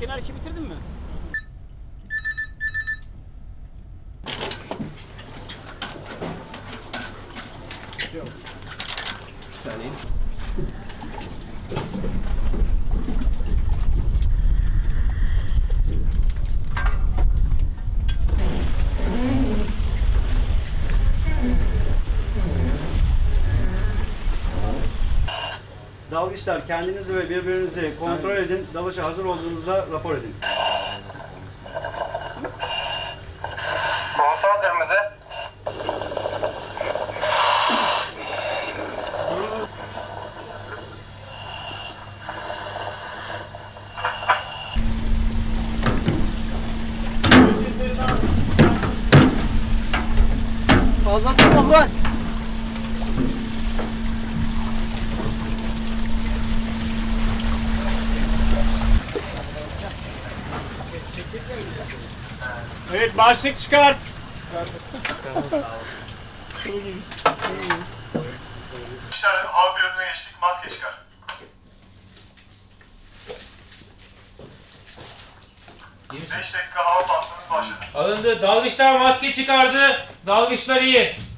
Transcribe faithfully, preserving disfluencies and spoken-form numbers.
Kenar işi bitirdin mi? Bir saniye. Dalgıçlar kendinizi ve birbirinizi kontrol edin. Dalışa hazır olduğunuzda rapor edin. Kontrol kırmızı. Fazla sıkma Burak. Evet, başlık çıkart. Dışarı hava bölümüne geçtik. Maske çıkar. beş dakika hava pantolonu başladı. Alındı. Dalgıçlar maske çıkardı. Dalgıçlar iyi.